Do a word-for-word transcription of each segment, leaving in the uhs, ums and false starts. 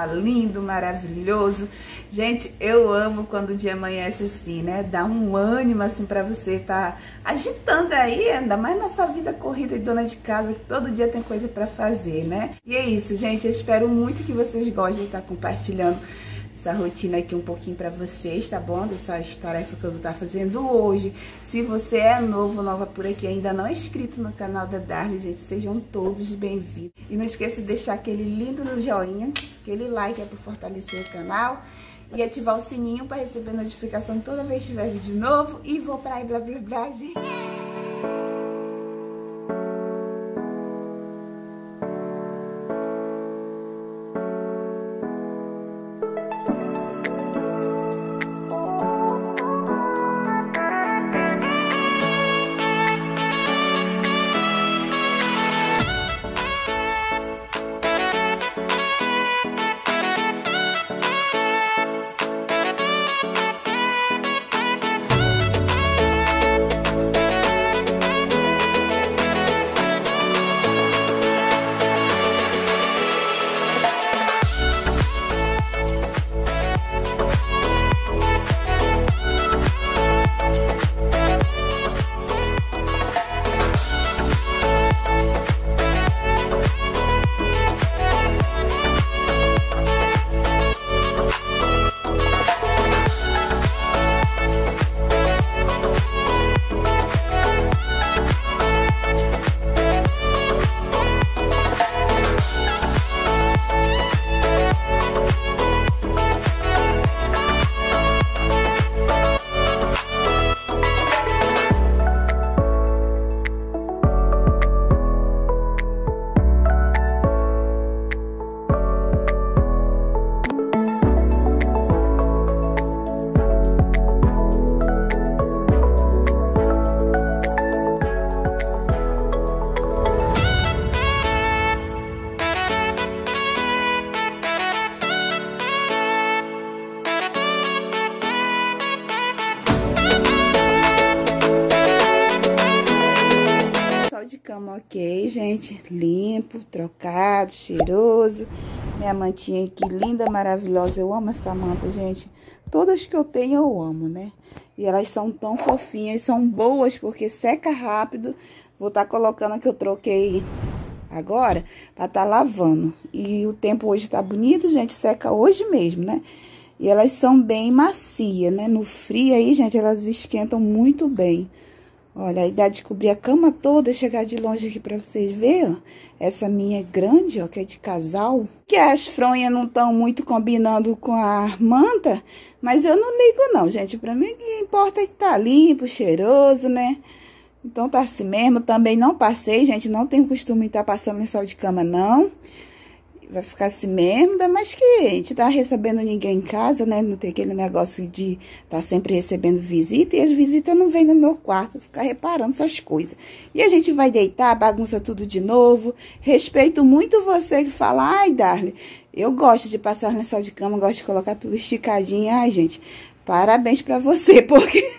lindo, maravilhoso. Gente, eu amo quando o dia amanhece assim, né? Dá um ânimo assim pra você tá agitando aí, ainda mais nessa vida corrida de dona de casa, que todo dia tem coisa pra fazer, né? E é isso, gente, eu espero muito que vocês gostem de estar compartilhando essa rotina aqui um pouquinho pra vocês, tá bom? Dessas tarefas que eu vou estar fazendo hoje. Se você é novo, nova por aqui, ainda não é inscrito no canal da Darly, gente, sejam todos bem-vindos. E não esqueça de deixar aquele lindo joinha, aquele like é para fortalecer o canal e ativar o sininho para receber notificação toda vez que tiver vídeo novo. E vou pra aí, blá blá blá, gente. De cama ok, gente, limpo, trocado, cheiroso. Minha mantinha aqui, linda, maravilhosa. Eu amo essa manta, gente. Todas que eu tenho eu amo, né? E elas são tão fofinhas, são boas porque seca rápido. Vou estar colocando a que eu troquei agora para estar lavando. E o tempo hoje tá bonito, gente, seca hoje mesmo, né? E elas são bem macias, né? No frio aí, gente, elas esquentam muito bem. Olha, aí dá de cobrir a cama toda, chegar de longe aqui pra vocês verem, ó. Essa minha é grande, ó, que é de casal. Que as fronhas não estão muito combinando com a manta, mas eu não ligo não, gente. Pra mim, o que importa é que tá limpo, cheiroso, né? Então tá assim mesmo. Também não passei, gente, não tenho costume de estar passando lençol de cama, não. Vai ficar assim mesmo, ainda mais que a gente tá recebendo ninguém em casa, né? Não tem aquele negócio de tá sempre recebendo visita. E as visitas não vêm no meu quarto, ficar reparando essas coisas. E a gente vai deitar, bagunça tudo de novo. Respeito muito você que fala, ai, Darly, eu gosto de passar lençol de cama, gosto de colocar tudo esticadinho. Ai, gente, parabéns pra você, porque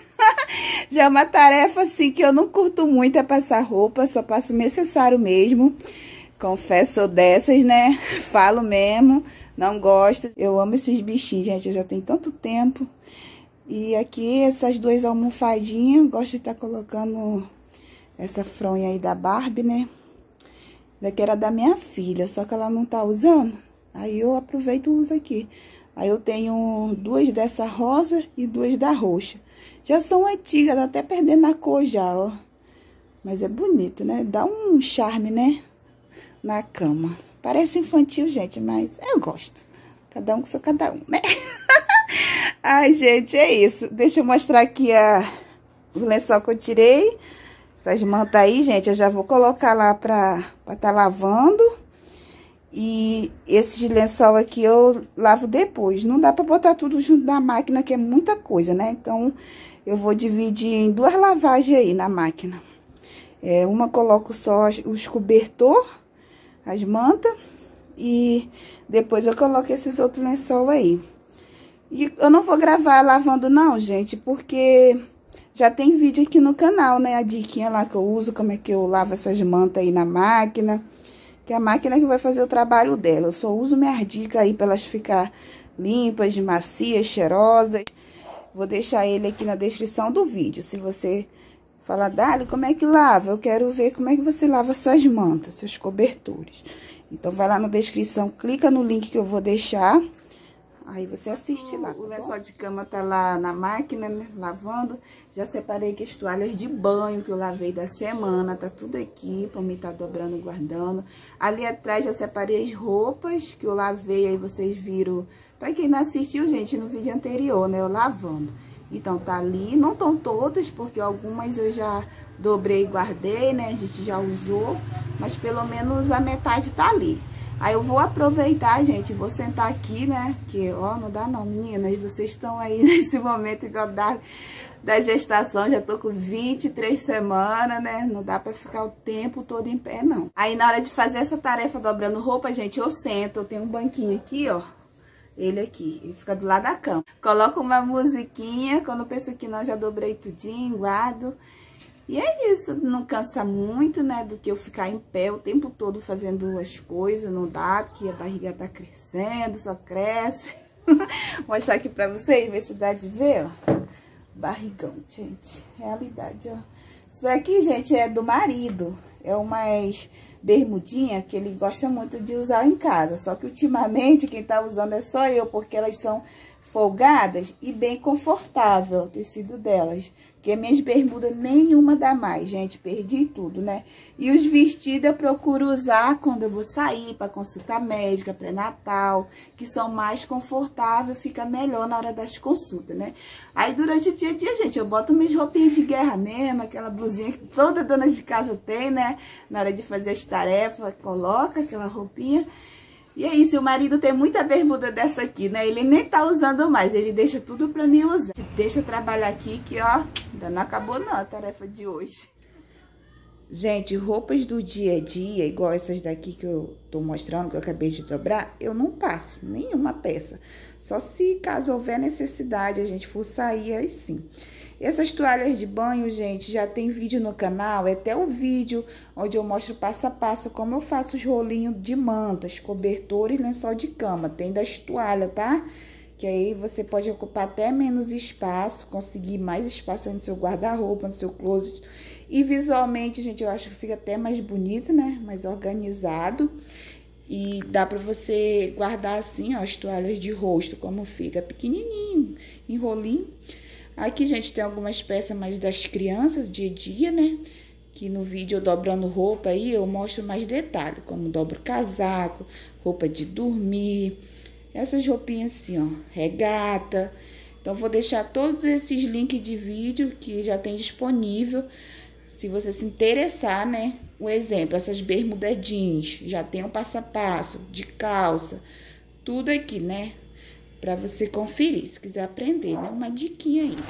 já é uma tarefa assim que eu não curto muito é passar roupa, só passo o necessário mesmo. Confesso dessas, né? Falo mesmo, não gosto. Eu amo esses bichinhos, gente, eu já tenho tanto tempo. E aqui, essas duas almofadinhas, gosto de estar colocando essa fronha aí da Barbie, né? Daqui era da minha filha, só que ela não tá usando. Aí eu aproveito e uso aqui. Aí eu tenho duas dessa rosa e duas da roxa. Já são antigas, tá até perdendo a cor já, ó. Mas é bonito, né? Dá um charme, né? Na cama. Parece infantil, gente, mas eu gosto. Cada um com seu cada um, né? Ai, gente, é isso. Deixa eu mostrar aqui a, o lençol que eu tirei. Essas mantas aí, gente, eu já vou colocar lá pra estar tá lavando. E esse lençol aqui eu lavo depois. Não dá pra botar tudo junto na máquina, que é muita coisa, né? Então, eu vou dividir em duas lavagens aí na máquina. É, uma coloco só os cobertor, as mantas, e depois eu coloco esses outros lençol aí. E eu não vou gravar lavando não, gente, porque já tem vídeo aqui no canal, né? A diquinha lá que eu uso, como é que eu lavo essas mantas aí na máquina. que a máquina é que vai fazer o trabalho dela. Eu só uso minhas dicas aí para elas ficar limpas, macias, cheirosas. Vou deixar ele aqui na descrição do vídeo. Se você falar, Dali, como é que lava? Eu quero ver como é que você lava suas mantas, seus cobertores. Então, vai lá na descrição, clica no link que eu vou deixar. Aí você assiste lá, tá? O lençol de cama tá lá na máquina, né, lavando. Já separei aqui as toalhas de banho que eu lavei da semana. Tá tudo aqui, pra mim tá dobrando e guardando. Ali atrás já separei as roupas que eu lavei, aí vocês viram. Pra quem não assistiu, gente, no vídeo anterior, né, eu lavando. Então, tá ali, não estão todas, porque algumas eu já dobrei e guardei, né, a gente já usou. Mas pelo menos a metade tá ali. Aí eu vou aproveitar, gente, vou sentar aqui, né, que, ó, não dá não, meninas, vocês estão aí nesse momento igual da, da gestação, já tô com vinte e três semanas, né, não dá pra ficar o tempo todo em pé, não. Aí na hora de fazer essa tarefa dobrando roupa, gente, eu sento, eu tenho um banquinho aqui, ó, ele aqui, ele fica do lado da cama. Coloco uma musiquinha, quando eu penso que não, já dobrei tudinho, guardo. E é isso, não cansa muito, né, do que eu ficar em pé o tempo todo fazendo as coisas, não dá, porque a barriga tá crescendo, só cresce. Vou mostrar aqui pra vocês, ver se dá de ver, ó. Barrigão, gente, realidade, ó. Isso daqui, gente, é do marido, é umas bermudinha que ele gosta muito de usar em casa, só que ultimamente quem tá usando é só eu, porque elas são folgadas e bem confortável o tecido delas. Porque minhas bermudas nenhuma dá mais, gente, perdi tudo, né? E os vestidos eu procuro usar quando eu vou sair para consulta médica, pré-natal, que são mais confortáveis, fica melhor na hora das consultas, né? Aí durante o dia a dia, gente, eu boto minhas roupinhas de guerra mesmo, aquela blusinha que toda dona de casa tem, né? Na hora de fazer as tarefas, coloca aquela roupinha. E é isso, o marido tem muita bermuda dessa aqui, né? Ele nem tá usando mais, ele deixa tudo pra mim usar. Deixa eu trabalhar aqui, que ó, ainda não acabou não a tarefa de hoje. Gente, roupas do dia a dia, igual essas daqui que eu tô mostrando, que eu acabei de dobrar, eu não passo nenhuma peça. Só se caso houver necessidade, a gente for sair, aí sim. Essas toalhas de banho, gente, já tem vídeo no canal, é até o vídeo onde eu mostro passo a passo como eu faço os rolinhos de mantas, cobertor e lençol de cama. Tem das toalhas, tá? Que aí você pode ocupar até menos espaço, conseguir mais espaço no seu guarda-roupa, no seu closet. E visualmente, gente, eu acho que fica até mais bonito, né? Mais organizado. E dá pra você guardar assim, ó, as toalhas de rosto, como fica, pequenininho, em rolinho. Aqui, gente, tem algumas peças mais das crianças, dia a dia, né? Que no vídeo eu dobrando roupa aí, eu mostro mais detalhe, como dobro casaco, roupa de dormir, essas roupinhas assim, ó, regata. Então, vou deixar todos esses links de vídeo que já tem disponível, se você se interessar, né? Um exemplo, essas bermudas jeans, já tem o passo a passo, de calça, tudo aqui, né? Pra você conferir, se quiser aprender, né? Uma diquinha aí.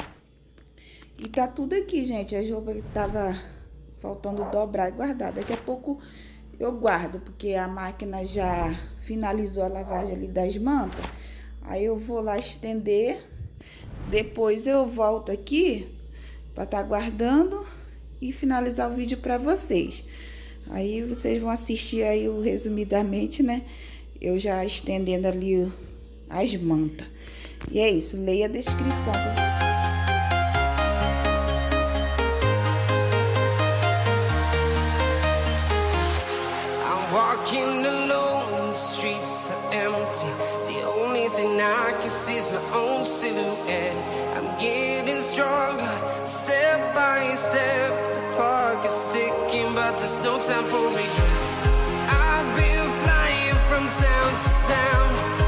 E tá tudo aqui, gente. As roupas que tava faltando dobrar e guardar. Daqui a pouco eu guardo, porque a máquina já finalizou a lavagem ali das mantas. Aí eu vou lá estender. Depois eu volto aqui pra tá guardando e finalizar o vídeo pra vocês. Aí vocês vão assistir aí o resumidamente, né? Eu já estendendo ali o as mantas. E é isso, leia a descrição. I'm walking alone, the streets are empty. The only thing I can see is my own silhouette. I'm getting stronger, step by step. The clock is ticking, but there's no time for regrets. I've been flying from town to town,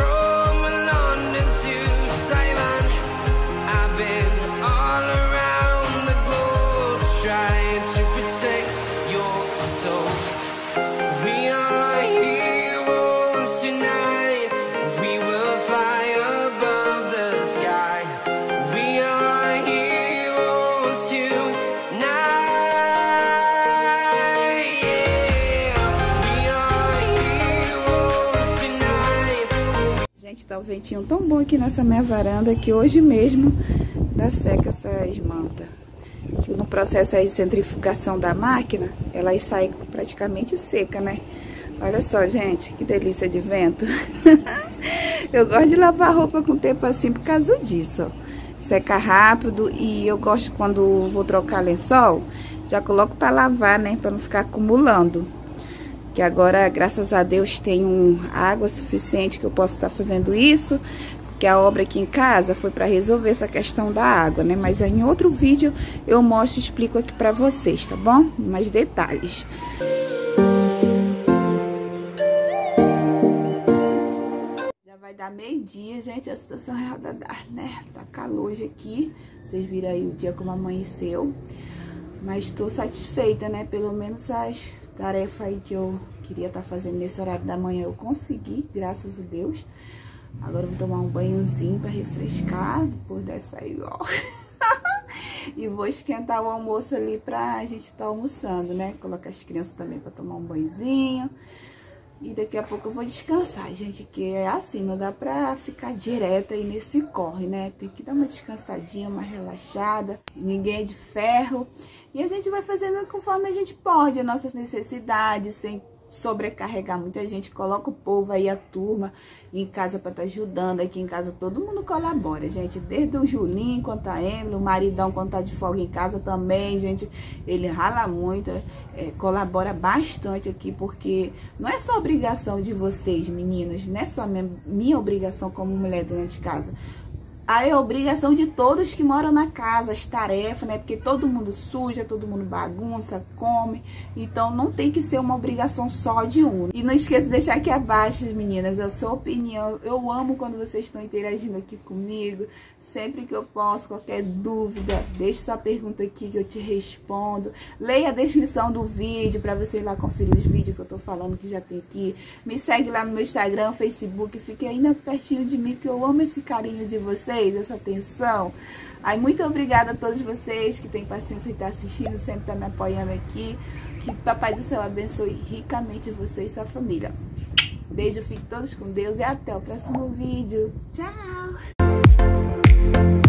tá o ventinho tão bom aqui nessa minha varanda que hoje mesmo dá seca essas mantas. No processo aí de centrifugação da máquina, elas saem praticamente seca, né? Olha só, gente, que delícia de vento. Eu gosto de lavar roupa com tempo assim por causa disso, ó. Seca rápido e eu gosto quando vou trocar lençol, já coloco para lavar, né, para não ficar acumulando. Que agora, graças a Deus, tenho água suficiente que eu posso estar fazendo isso, porque a obra aqui em casa foi para resolver essa questão da água, né? Mas em outro vídeo eu mostro e explico aqui para vocês, tá bom? Mais detalhes. Vai dar meio-dia, gente, a situação real da dar, né? Tá calor hoje aqui, vocês viram aí o dia como amanheceu. Mas tô satisfeita, né? Pelo menos as tarefas aí que eu queria estar tá fazendo nesse horário da manhã eu consegui, graças a Deus. Agora eu vou tomar um banhozinho pra refrescar, depois dessa aí, ó. E vou esquentar o almoço ali pra gente tá almoçando, né? Colocar as crianças também pra tomar um banhozinho. E daqui a pouco eu vou descansar, gente, que é assim, não dá pra ficar direta aí nesse corre, né? Tem que dar uma descansadinha, uma relaxada, ninguém é de ferro. E a gente vai fazendo conforme a gente pode, as nossas necessidades, sem sobrecarregar muita gente. Coloca o povo aí, a turma, em casa pra estar ajudando. Aqui em casa todo mundo colabora, gente. Desde o Julinho, quanto a Emily, o maridão quando tá de folga em casa também, gente. Ele rala muito, é, colabora bastante aqui, porque não é só obrigação de vocês, meninas, não é só minha, minha obrigação como mulher dona de casa. Aí é a obrigação de todos que moram na casa, as tarefas, né? Porque todo mundo suja, todo mundo bagunça, come. Então não tem que ser uma obrigação só de um. E não esqueça de deixar aqui abaixo, meninas, a sua opinião. Eu amo quando vocês estão interagindo aqui comigo. Sempre que eu posso, qualquer dúvida, deixe sua pergunta aqui que eu te respondo. Leia a descrição do vídeo para você ir lá conferir os vídeos que eu tô falando que já tem aqui. Me segue lá no meu Instagram, Facebook, fique ainda pertinho de mim, que eu amo esse carinho de vocês, essa atenção. Aí, muito obrigada a todos vocês que têm paciência e estão assistindo, sempre tá me apoiando aqui. Que Papai do Céu abençoe ricamente você e sua família. Beijo, fiquem todos com Deus e até o próximo vídeo. Tchau!